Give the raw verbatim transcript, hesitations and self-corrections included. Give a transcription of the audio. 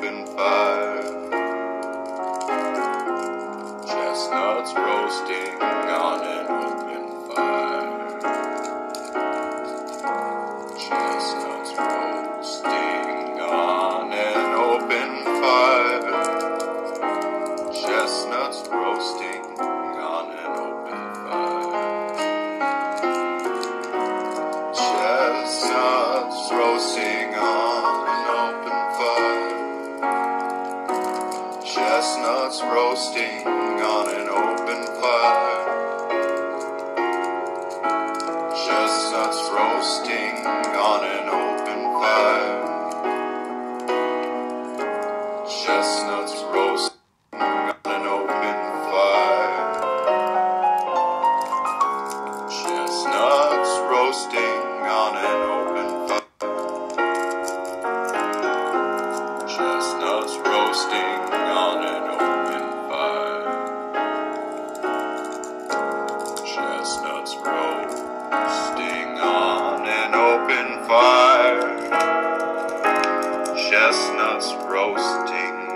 open fire. Chestnuts roasting on an open fire. Chestnuts roasting on an open fire. Chestnuts roasting on an open fire. Chestnuts roasting on an open fire. Chestnuts roasting on an open fire. Chestnuts roasting on an open fire. Chestnuts roasting on an open fire. Chestnuts roasting on an open fire. Chestnuts roasting on an open fire. Chestnuts roasting on an open fire. Chestnuts roasting